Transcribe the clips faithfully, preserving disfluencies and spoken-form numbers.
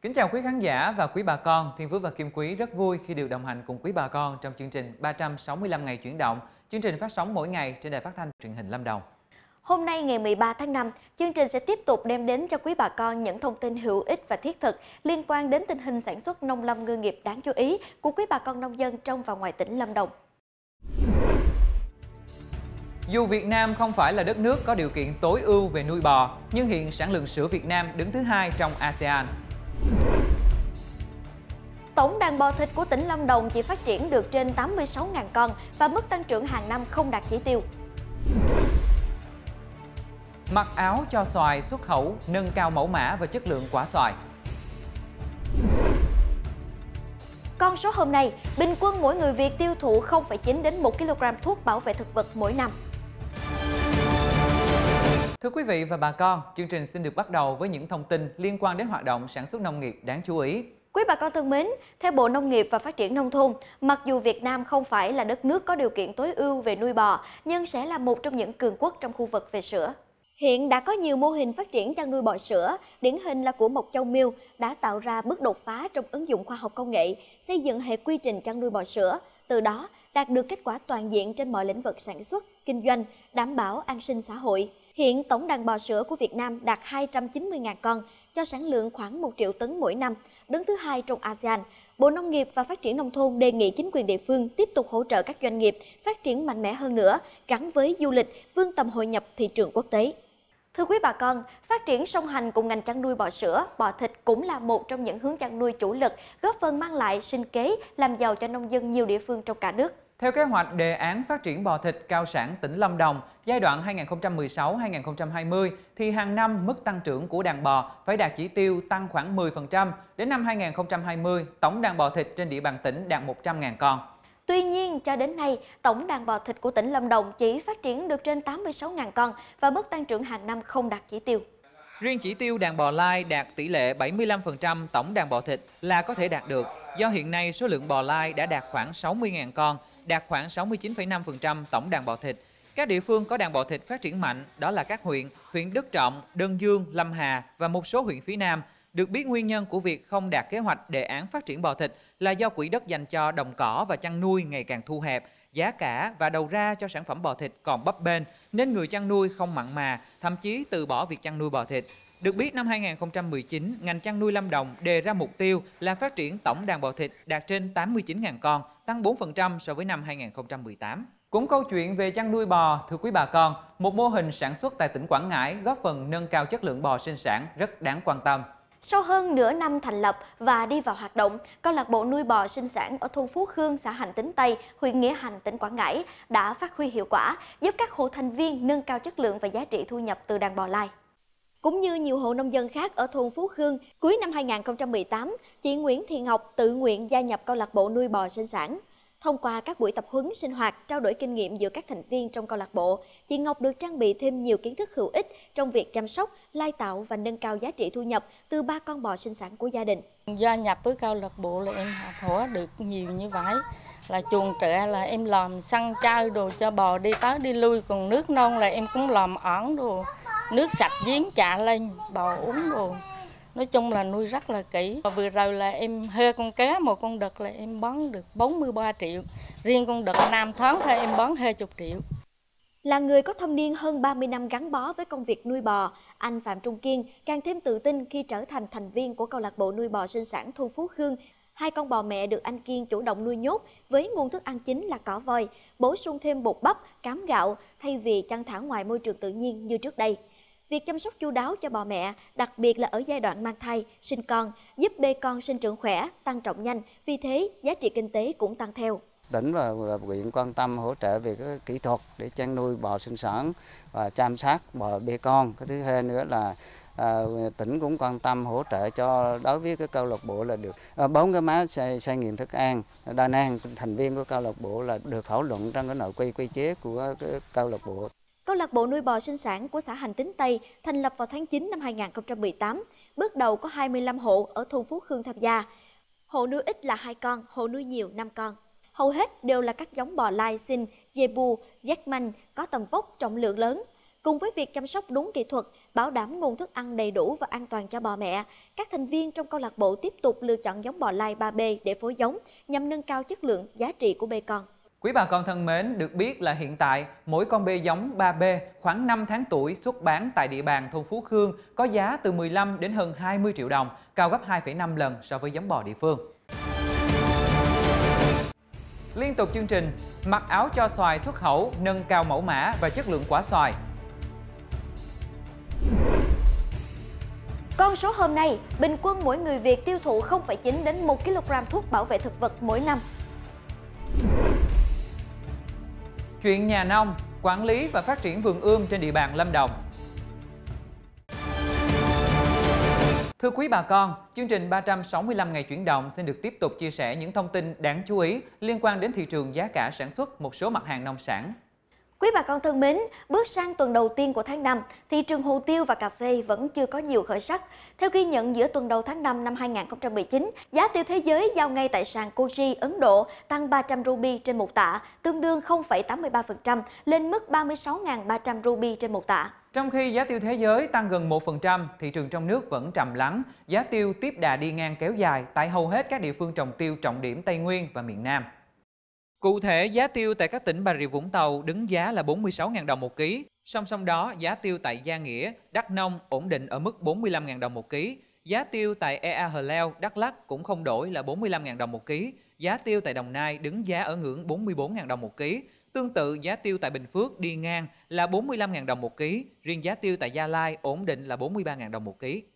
Kính chào quý khán giả và quý bà con. Thiên Phước và Kim Quý rất vui khi được đồng hành cùng quý bà con trong chương trình ba trăm sáu mươi lăm ngày chuyển động, chương trình phát sóng mỗi ngày trên đài phát thanh truyền hình Lâm Đồng. Hôm nay ngày mười ba tháng năm, chương trình sẽ tiếp tục đem đến cho quý bà con những thông tin hữu ích và thiết thực liên quan đến tình hình sản xuất nông lâm ngư nghiệp đáng chú ý của quý bà con nông dân trong và ngoài tỉnh Lâm Đồng. Dù Việt Nam không phải là đất nước có điều kiện tối ưu về nuôi bò, nhưng hiện sản lượng sữa Việt Nam đứng thứ hai trong a sê an. Tổng đàn bò thịt của tỉnh Lâm Đồng chỉ phát triển được trên tám mươi sáu nghìn con và mức tăng trưởng hàng năm không đạt chỉ tiêu. Mặc áo cho xoài xuất khẩu, nâng cao mẫu mã và chất lượng quả xoài. Con số hôm nay, bình quân mỗi người Việt tiêu thụ không phẩy chín đến một ki lô gam thuốc bảo vệ thực vật mỗi năm. Thưa quý vị và bà con, chương trình xin được bắt đầu với những thông tin liên quan đến hoạt động sản xuất nông nghiệp đáng chú ý. Quý bà con thân mến, theo Bộ Nông nghiệp và Phát triển Nông thôn, mặc dù Việt Nam không phải là đất nước có điều kiện tối ưu về nuôi bò, nhưng sẽ là một trong những cường quốc trong khu vực về sữa. Hiện đã có nhiều mô hình phát triển chăn nuôi bò sữa, điển hình là của Mộc Châu Milk đã tạo ra bước đột phá trong ứng dụng khoa học công nghệ, xây dựng hệ quy trình chăn nuôi bò sữa, từ đó đạt được kết quả toàn diện trên mọi lĩnh vực sản xuất, kinh doanh, đảm bảo an sinh xã hội. Hiện tổng đàn bò sữa của Việt Nam đạt hai trăm chín mươi nghìn con, cho sản lượng khoảng một triệu tấn mỗi năm, đứng thứ hai trong a sê an. Bộ Nông nghiệp và Phát triển Nông thôn đề nghị chính quyền địa phương tiếp tục hỗ trợ các doanh nghiệp phát triển mạnh mẽ hơn nữa, gắn với du lịch, vươn tầm hội nhập thị trường quốc tế. Thưa quý bà con, phát triển song hành cùng ngành chăn nuôi bò sữa, bò thịt cũng là một trong những hướng chăn nuôi chủ lực, góp phần mang lại sinh kế, làm giàu cho nông dân nhiều địa phương trong cả nước. Theo kế hoạch đề án phát triển bò thịt cao sản tỉnh Lâm Đồng giai đoạn hai nghìn không trăm mười sáu đến hai nghìn không trăm hai mươi thì hàng năm mức tăng trưởng của đàn bò phải đạt chỉ tiêu tăng khoảng mười phần trăm. Đến năm hai nghìn không trăm hai mươi, tổng đàn bò thịt trên địa bàn tỉnh đạt một trăm nghìn con. Tuy nhiên, cho đến nay, tổng đàn bò thịt của tỉnh Lâm Đồng chỉ phát triển được trên tám mươi sáu nghìn con và mức tăng trưởng hàng năm không đạt chỉ tiêu. Riêng chỉ tiêu đàn bò lai đạt tỷ lệ bảy mươi lăm phần trăm tổng đàn bò thịt là có thể đạt được, do hiện nay số lượng bò lai đã đạt khoảng sáu mươi nghìn con, đạt khoảng sáu mươi chín phẩy năm phần trăm tổng đàn bò thịt. Các địa phương có đàn bò thịt phát triển mạnh đó là các huyện, huyện Đức Trọng, Đơn Dương, Lâm Hà và một số huyện phía Nam. Được biết nguyên nhân của việc không đạt kế hoạch đề án phát triển bò thịt là do quỹ đất dành cho đồng cỏ và chăn nuôi ngày càng thu hẹp, giá cả và đầu ra cho sản phẩm bò thịt còn bấp bênh nên người chăn nuôi không mặn mà, thậm chí từ bỏ việc chăn nuôi bò thịt. Được biết năm hai nghìn không trăm mười chín, ngành chăn nuôi Lâm Đồng đề ra mục tiêu là phát triển tổng đàn bò thịt đạt trên tám mươi chín nghìn con, tăng bốn phần trăm so với năm hai nghìn không trăm mười tám. Cũng câu chuyện về chăn nuôi bò, thưa quý bà con, một mô hình sản xuất tại tỉnh Quảng Ngãi góp phần nâng cao chất lượng bò sinh sản rất đáng quan tâm. Sau hơn nửa năm thành lập và đi vào hoạt động, câu lạc bộ nuôi bò sinh sản ở thôn Phú Khương, xã Hành Tín Tây, huyện Nghĩa Hành, tỉnh Quảng Ngãi đã phát huy hiệu quả, giúp các hộ thành viên nâng cao chất lượng và giá trị thu nhập từ đàn bò lai. Cũng như nhiều hộ nông dân khác ở thôn Phú Khương, cuối năm hai nghìn không trăm mười tám, chị Nguyễn Thị Ngọc tự nguyện gia nhập câu lạc bộ nuôi bò sinh sản. Thông qua các buổi tập huấn sinh hoạt, trao đổi kinh nghiệm giữa các thành viên trong câu lạc bộ, chị Ngọc được trang bị thêm nhiều kiến thức hữu ích trong việc chăm sóc, lai tạo và nâng cao giá trị thu nhập từ ba con bò sinh sản của gia đình. Gia nhập với câu lạc bộ là em học hỏi được nhiều như vậy. Là chuồng trại là em làm săn trâu đồ cho bò đi tới đi lui, còn nước non là em cũng làm ỏn đồ, nước sạch giếng chạ lên bò uống đồ. Nói chung là nuôi rất là kỹ. Vừa rồi là em thuê con cá một con đực là em bán được bốn mươi ba triệu. Riêng con đực năm tháng thôi em bán hai mươi triệu. Là người có thâm niên hơn ba mươi năm gắn bó với công việc nuôi bò, anh Phạm Trung Kiên càng thêm tự tin khi trở thành thành viên của câu lạc bộ nuôi bò sinh sản thôn Phú Khương. Hai con bò mẹ được anh Kiên chủ động nuôi nhốt với nguồn thức ăn chính là cỏ voi, bổ sung thêm bột bắp, cám gạo thay vì chăn thả ngoài môi trường tự nhiên như trước đây. Việc chăm sóc chu đáo cho bò mẹ, đặc biệt là ở giai đoạn mang thai, sinh con, giúp bê con sinh trưởng khỏe, tăng trọng nhanh, vì thế giá trị kinh tế cũng tăng theo. Tỉnh và huyện quan tâm hỗ trợ về cái kỹ thuật để chăn nuôi bò sinh sản và chăm sóc bò bê con. Cái thứ hai nữa là à, tỉnh cũng quan tâm hỗ trợ cho đối với cái câu lạc bộ là được bốn cái máy xay, xay nghiền thức ăn đa năng. Thành viên của câu lạc bộ là được thảo luận trong cái nội quy quy chế của cái câu lạc bộ. Câu lạc bộ nuôi bò sinh sản của xã Hành Tín Tây thành lập vào tháng chín năm hai nghìn không trăm mười tám. Bước đầu có hai mươi lăm hộ ở thôn Phú Khương tham gia. Hộ nuôi ít là hai con, hộ nuôi nhiều năm con. Hầu hết đều là các giống bò lai sinh, Zebu, Jackman có tầm vóc trọng lượng lớn. Cùng với việc chăm sóc đúng kỹ thuật, bảo đảm nguồn thức ăn đầy đủ và an toàn cho bò mẹ, các thành viên trong câu lạc bộ tiếp tục lựa chọn giống bò lai ba B để phối giống nhằm nâng cao chất lượng, giá trị của bê con. Quý bà con thân mến, được biết là hiện tại mỗi con bê giống ba B khoảng năm tháng tuổi xuất bán tại địa bàn thôn Phú Khương có giá từ mười lăm đến hơn hai mươi triệu đồng, cao gấp hai phẩy năm lần so với giống bò địa phương. Liên tục chương trình, mặc áo cho xoài xuất khẩu, nâng cao mẫu mã và chất lượng quả xoài. Con số hôm nay, bình quân mỗi người Việt tiêu thụ không phẩy chín đến một ki lô gam thuốc bảo vệ thực vật mỗi năm. Chuyện nhà nông, quản lý và phát triển vườn ươm trên địa bàn Lâm Đồng. Thưa quý bà con, chương trình ba trăm sáu mươi lăm ngày chuyển động xin được tiếp tục chia sẻ những thông tin đáng chú ý liên quan đến thị trường giá cả sản xuất một số mặt hàng nông sản. Quý bà con thân mến, bước sang tuần đầu tiên của tháng năm, thị trường hồ tiêu và cà phê vẫn chưa có nhiều khởi sắc. Theo ghi nhận giữa tuần đầu tháng năm năm hai nghìn không trăm mười chín, giá tiêu thế giới giao ngay tại sàn Koji, Ấn Độ tăng ba trăm ruby trên một tạ, tương đương không phẩy tám mươi ba phần trăm, lên mức ba mươi sáu nghìn ba trăm ruby trên một tạ. Trong khi giá tiêu thế giới tăng gần một phần trăm, thị trường trong nước vẫn trầm lắng, giá tiêu tiếp đà đi ngang kéo dài tại hầu hết các địa phương trồng tiêu trọng điểm Tây Nguyên và miền Nam. Cụ thể, giá tiêu tại các tỉnh Bà Rịa Vũng Tàu đứng giá là bốn mươi sáu nghìn đồng một ký. Song song đó, giá tiêu tại Gia Nghĩa, Đắk Nông ổn định ở mức bốn mươi lăm nghìn đồng một ký. Giá tiêu tại Ea Hờ Leo, Đắk Lắk cũng không đổi là bốn mươi lăm nghìn đồng một ký. Giá tiêu tại Đồng Nai đứng giá ở ngưỡng bốn mươi bốn nghìn đồng một ký. Tương tự, giá tiêu tại Bình Phước đi ngang là bốn mươi lăm nghìn đồng một ký. Riêng giá tiêu tại Gia Lai ổn định là bốn mươi ba nghìn đồng một ký.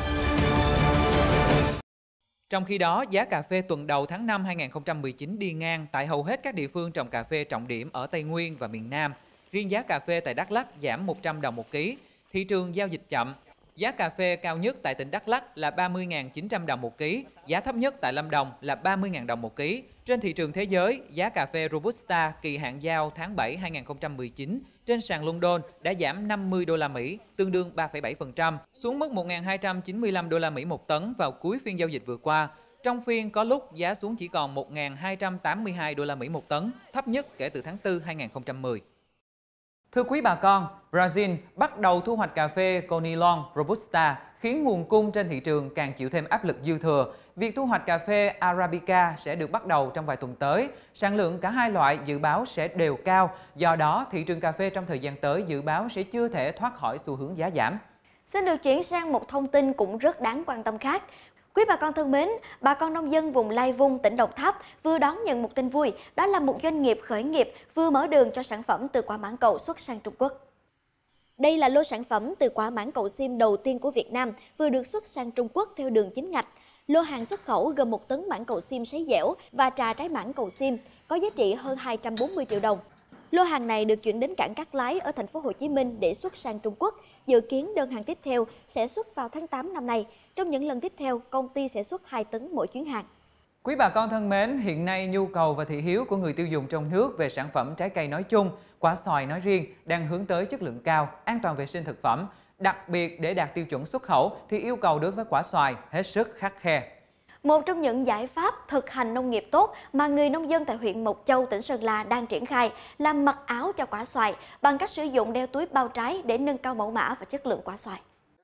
Trong khi đó, giá cà phê tuần đầu tháng năm hai nghìn không trăm mười chín đi ngang tại hầu hết các địa phương trồng cà phê trọng điểm ở Tây Nguyên và miền Nam. Riêng giá cà phê tại Đắk Lắk giảm một trăm đồng một ký. Thị trường giao dịch chậm. Giá cà phê cao nhất tại tỉnh Đắk Lắk là ba mươi nghìn chín trăm đồng một ký, giá thấp nhất tại Lâm Đồng là ba mươi nghìn đồng một ký. Trên thị trường thế giới, giá cà phê Robusta kỳ hạn giao tháng bảy hai nghìn không trăm mười chín trên sàn London đã giảm năm mươi đô la Mỹ, tương đương ba phẩy bảy phần trăm, xuống mức một nghìn hai trăm chín mươi lăm đô la Mỹ một tấn vào cuối phiên giao dịch vừa qua. Trong phiên có lúc giá xuống chỉ còn một nghìn hai trăm tám mươi hai đô la Mỹ một tấn, thấp nhất kể từ tháng tư hai nghìn không trăm mười. Thưa quý bà con, Brazil bắt đầu thu hoạch cà phê Conilon Robusta khiến nguồn cung trên thị trường càng chịu thêm áp lực dư thừa. Việc thu hoạch cà phê Arabica sẽ được bắt đầu trong vài tuần tới. Sản lượng cả hai loại dự báo sẽ đều cao, do đó thị trường cà phê trong thời gian tới dự báo sẽ chưa thể thoát khỏi xu hướng giá giảm. Xin được chuyển sang một thông tin cũng rất đáng quan tâm khác. Quý bà con thân mến, bà con nông dân vùng Lai Vung, tỉnh Đồng Tháp vừa đón nhận một tin vui, đó là một doanh nghiệp khởi nghiệp vừa mở đường cho sản phẩm từ quả mãng cầu xuất sang Trung Quốc. Đây là lô sản phẩm từ quả mãng cầu sim đầu tiên của Việt Nam vừa được xuất sang Trung Quốc theo đường chính ngạch. Lô hàng xuất khẩu gồm một tấn mãng cầu sim sấy dẻo và trà trái mãng cầu sim có giá trị hơn hai trăm bốn mươi triệu đồng. Lô hàng này được chuyển đến cảng Cát Lái ở thành phố Hồ Chí Minh để xuất sang Trung Quốc. Dự kiến đơn hàng tiếp theo sẽ xuất vào tháng tám năm nay. Trong những lần tiếp theo, công ty sẽ xuất hai tấn mỗi chuyến hàng. Quý bà con thân mến, hiện nay nhu cầu và thị hiếu của người tiêu dùng trong nước về sản phẩm trái cây nói chung, quả xoài nói riêng đang hướng tới chất lượng cao, an toàn vệ sinh thực phẩm. Đặc biệt để đạt tiêu chuẩn xuất khẩu thì yêu cầu đối với quả xoài hết sức khắt khe. Một trong những giải pháp thực hành nông nghiệp tốt mà người nông dân tại huyện Mộc Châu, tỉnh Sơn La đang triển khai là mặc áo cho quả xoài bằng cách sử dụng đeo túi bao trái để nâng cao mẫu mã và chất lượng quả xoài.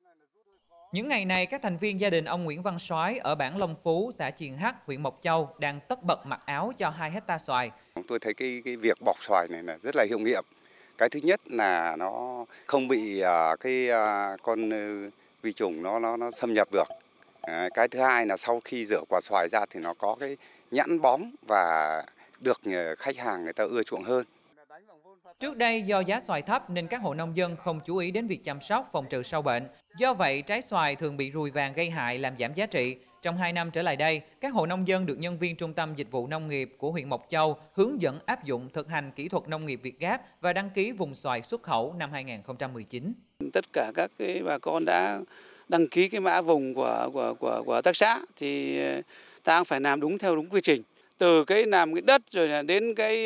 Những ngày này, các thành viên gia đình ông Nguyễn Văn Soái ở bản Long Phú, xã Triền Hắc, huyện Mộc Châu đang tất bật mặc áo cho hai héc ta xoài. Tôi thấy cái, cái việc bọc xoài này là rất là hiệu nghiệm. Cái thứ nhất là nó không bị uh, cái uh, con uh, vi trùng nó nó nó xâm nhập được. À, cái thứ hai là sau khi rửa quả xoài ra thì nó có cái nhẵn bóng và được khách hàng người ta ưa chuộng hơn. Trước đây do giá xoài thấp nên các hộ nông dân không chú ý đến việc chăm sóc phòng trừ sâu bệnh. Do vậy trái xoài thường bị ruồi vàng gây hại làm giảm giá trị. Trong hai năm trở lại đây, các hộ nông dân được nhân viên Trung tâm Dịch vụ Nông nghiệp của huyện Mộc Châu hướng dẫn áp dụng thực hành kỹ thuật nông nghiệp Việt Gáp và đăng ký vùng xoài xuất khẩu năm hai nghìn không trăm mười chín. Tất cả các cái bà con đã đăng ký cái mã vùng của của của của hợp tác xã thì ta phải làm đúng theo đúng quy trình. Từ cái làm cái đất rồi là đến cái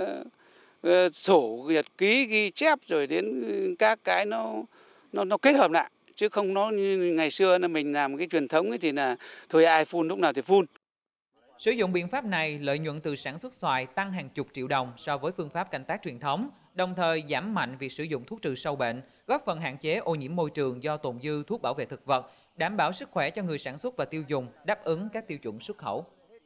uh, sổ nhật ký ghi chép rồi đến các cái nó nó nó kết hợp lại, chứ không nó như ngày xưa là mình làm cái truyền thống ấy thì là thôi ai phun lúc nào thì phun. Sử dụng biện pháp này, lợi nhuận từ sản xuất xoài tăng hàng chục triệu đồng so với phương pháp canh tác truyền thống. đồng thời giảm mạnh việc sử dụng thuốc trừ sâu bệnh, góp phần hạn chế ô nhiễm môi trường do tồn dư thuốc bảo vệ thực vật, đảm bảo sức khỏe cho người sản xuất và tiêu dùng, đáp ứng các tiêu chuẩn xuất khẩu.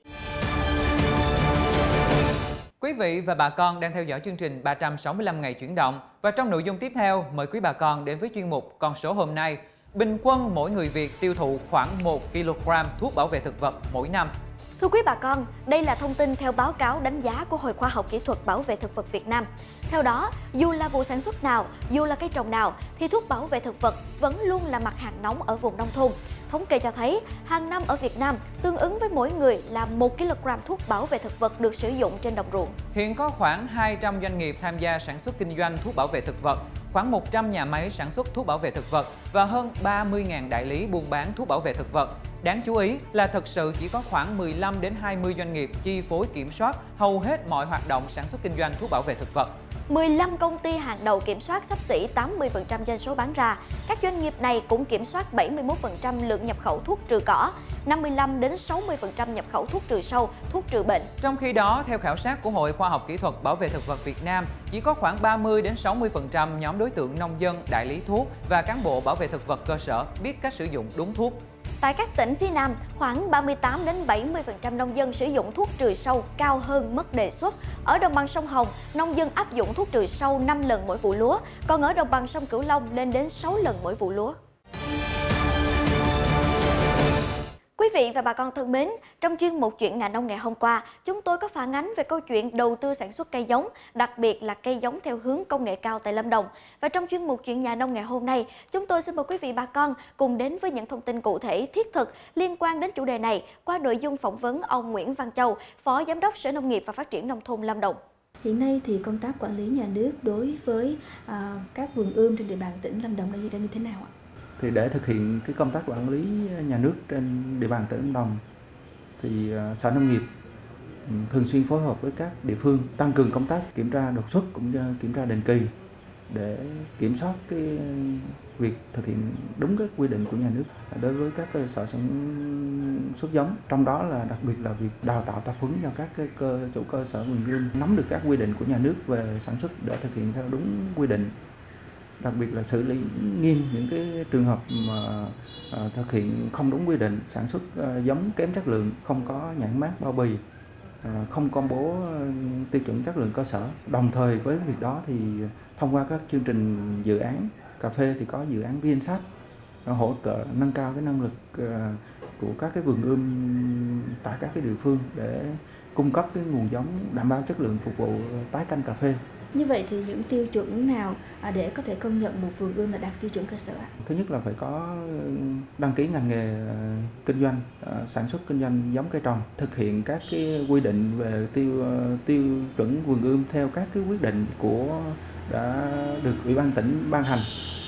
Quý vị và bà con đang theo dõi chương trình ba trăm sáu mươi lăm ngày chuyển động, và trong nội dung tiếp theo, mời quý bà con đến với chuyên mục Con số hôm nay. Bình quân mỗi người Việt tiêu thụ khoảng một ki lô gam thuốc bảo vệ thực vật mỗi năm. Thưa quý bà con, đây là thông tin theo báo cáo đánh giá của Hội Khoa học Kỹ thuật Bảo vệ Thực vật Việt Nam. Theo đó, dù là vụ sản xuất nào, dù là cây trồng nào, thì thuốc bảo vệ thực vật vẫn luôn là mặt hàng nóng ở vùng nông thôn. Thống kê cho thấy, hàng năm ở Việt Nam tương ứng với mỗi người là một ki lô gam thuốc bảo vệ thực vật được sử dụng trên đồng ruộng. Hiện có khoảng hai trăm doanh nghiệp tham gia sản xuất kinh doanh thuốc bảo vệ thực vật, khoảng một trăm nhà máy sản xuất thuốc bảo vệ thực vật và hơn ba mươi nghìn đại lý buôn bán thuốc bảo vệ thực vật. Đáng chú ý là thực sự chỉ có khoảng mười lăm đến hai mươi doanh nghiệp chi phối kiểm soát hầu hết mọi hoạt động sản xuất kinh doanh thuốc bảo vệ thực vật. mười lăm công ty hàng đầu kiểm soát xấp xỉ tám mươi phần trăm doanh số bán ra. Các doanh nghiệp này cũng kiểm soát bảy mươi mốt phần trăm lượng nhập khẩu thuốc trừ cỏ, năm mươi lăm đến sáu mươi phần trăm nhập khẩu thuốc trừ sâu, thuốc trừ bệnh. Trong khi đó, theo khảo sát của Hội Khoa học Kỹ thuật Bảo vệ thực vật Việt Nam, chỉ có khoảng ba mươi đến sáu mươi phần trăm nhóm đối tượng nông dân, đại lý thuốc và cán bộ bảo vệ thực vật cơ sở biết cách sử dụng đúng thuốc. Tại các tỉnh phía Nam, khoảng ba mươi tám đến bảy mươi phần trăm nông dân sử dụng thuốc trừ sâu cao hơn mức đề xuất. Ở đồng bằng sông Hồng, nông dân áp dụng thuốc trừ sâu năm lần mỗi vụ lúa, còn ở đồng bằng sông Cửu Long lên đến sáu lần mỗi vụ lúa. Quý vị và bà con thân mến, trong chuyên mục Chuyện ngành nông ngày hôm qua, chúng tôi có phản ánh về câu chuyện đầu tư sản xuất cây giống, đặc biệt là cây giống theo hướng công nghệ cao tại Lâm Đồng. Và trong chuyên mục Chuyện nhà nông ngày hôm nay, chúng tôi xin mời quý vị bà con cùng đến với những thông tin cụ thể thiết thực liên quan đến chủ đề này qua nội dung phỏng vấn ông Nguyễn Văn Châu, Phó Giám đốc Sở Nông nghiệp và Phát triển Nông thôn Lâm Đồng. Hiện nay thì công tác quản lý nhà nước đối với à, các vườn ươm trên địa bàn tỉnh Lâm Đồng đang như thế nào ạ? Thì để thực hiện cái công tác quản lý nhà nước trên địa bàn tỉnh Lâm Đồng thì Sở Nông nghiệp thường xuyên phối hợp với các địa phương tăng cường công tác kiểm tra đột xuất cũng như kiểm tra định kỳ để kiểm soát cái việc thực hiện đúng các quy định của nhà nước đối với các cơ sở sản xuất giống, trong đó là đặc biệt là việc đào tạo tập huấn cho các cái cơ chủ cơ sở vườn ươm nắm được các quy định của nhà nước về sản xuất để thực hiện theo đúng quy định. Đặc biệt là xử lý nghiêm những cái trường hợp mà à, thực hiện không đúng quy định, sản xuất à, giống kém chất lượng, không có nhãn mác bao bì, à, không công bố à, tiêu chuẩn chất lượng cơ sở. Đồng thời với việc đó thì thông qua các chương trình dự án cà phê thì có dự án VinSat hỗ trợ nâng cao cái năng lực à, của các cái vườn ươm tại các cái địa phương để cung cấp cái nguồn giống đảm bảo chất lượng phục vụ tái canh cà phê. Như vậy thì những tiêu chuẩn nào để có thể công nhận một vườn ươm là đạt tiêu chuẩn cơ sở ạ? Thứ nhất là phải có đăng ký ngành nghề kinh doanh, sản xuất kinh doanh giống cây trồng, thực hiện các cái quy định về tiêu tiêu chuẩn vườn ươm theo các cái quyết định của đã được Ủy ban tỉnh ban hành.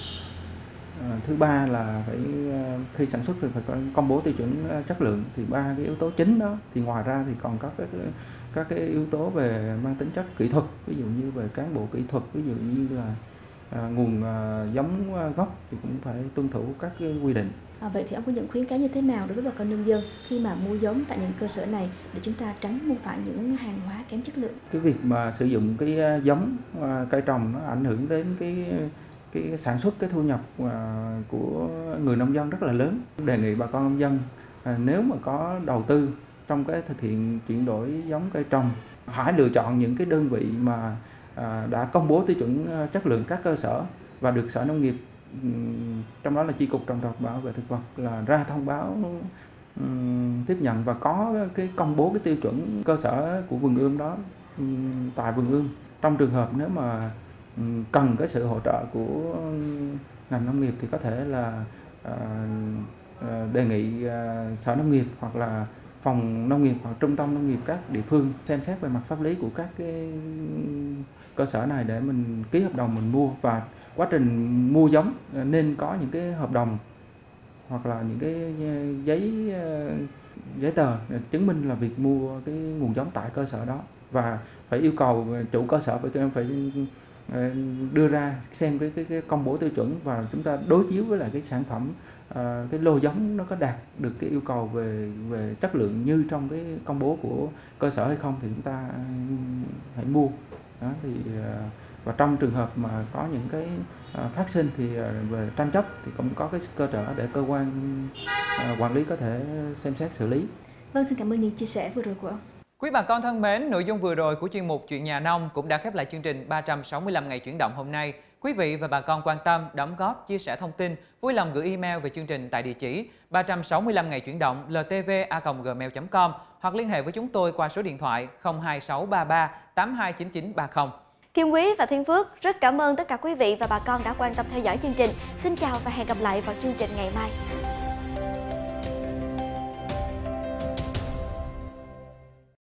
Thứ ba là phải khi sản xuất thì phải có công bố tiêu chuẩn chất lượng. Thì ba cái yếu tố chính đó thì ngoài ra thì còn có các các cái yếu tố về mang tính chất kỹ thuật, ví dụ như về cán bộ kỹ thuật, ví dụ như là à, nguồn à, giống gốc thì cũng phải tuân thủ các cái quy định. À, vậy thì ông có những khuyến cáo như thế nào đối với bà con nông dân khi mà mua giống tại những cơ sở này để chúng ta tránh mua phải những hàng hóa kém chất lượng? Cái việc mà sử dụng cái giống à, cây trồng nó ảnh hưởng đến cái cái sản xuất, cái thu nhập à, của người nông dân rất là lớn. Đề nghị bà con nông dân à, nếu mà có đầu tư trong cái thực hiện chuyển đổi giống cây trồng phải lựa chọn những cái đơn vị mà à, đã công bố tiêu chuẩn chất lượng các cơ sở và được Sở Nông nghiệp, trong đó là Chi cục Trồng trọt Bảo vệ thực vật là ra thông báo um, tiếp nhận và có cái công bố cái tiêu chuẩn cơ sở của vườn ươm đó um, tại vườn ươm. Trong trường hợp nếu mà um, cần cái sự hỗ trợ của ngành nông nghiệp thì có thể là uh, uh, đề nghị uh, Sở Nông nghiệp hoặc là phòng nông nghiệp hoặc trung tâm nông nghiệp các địa phương xem xét về mặt pháp lý của các cái cơ sở này để mình ký hợp đồng mình mua, và quá trình mua giống nên có những cái hợp đồng hoặc là những cái giấy giấy tờ chứng minh là việc mua cái nguồn giống tại cơ sở đó, và phải yêu cầu chủ cơ sở phải phải đưa ra xem cái cái, cái công bố tiêu chuẩn và chúng ta đối chiếu với lại cái sản phẩm, à, cái lô giống nó có đạt được cái yêu cầu về về chất lượng như trong cái công bố của cơ sở hay không thì chúng ta hãy mua. Đó, thì Và trong trường hợp mà có những cái phát sinh thì về tranh chấp thì cũng có cái cơ sở để cơ quan quản lý có thể xem xét xử lý. Vâng, xin cảm ơn những chia sẻ vừa rồi của ông. Quý bà con thân mến, nội dung vừa rồi của chuyên mục Chuyện nhà nông cũng đã khép lại chương trình ba trăm sáu mươi lăm ngày chuyển động hôm nay. Quý vị và bà con quan tâm, đóng góp, chia sẻ thông tin, vui lòng gửi email về chương trình tại địa chỉ ba trăm sáu mươi lăm ngày chuyển động l t v a còng gmail chấm com hoặc liên hệ với chúng tôi qua số điện thoại không hai sáu ba ba tám hai chín chín ba không. Kim Quý và Thiên Phước rất cảm ơn tất cả quý vị và bà con đã quan tâm theo dõi chương trình. Xin chào và hẹn gặp lại vào chương trình ngày mai.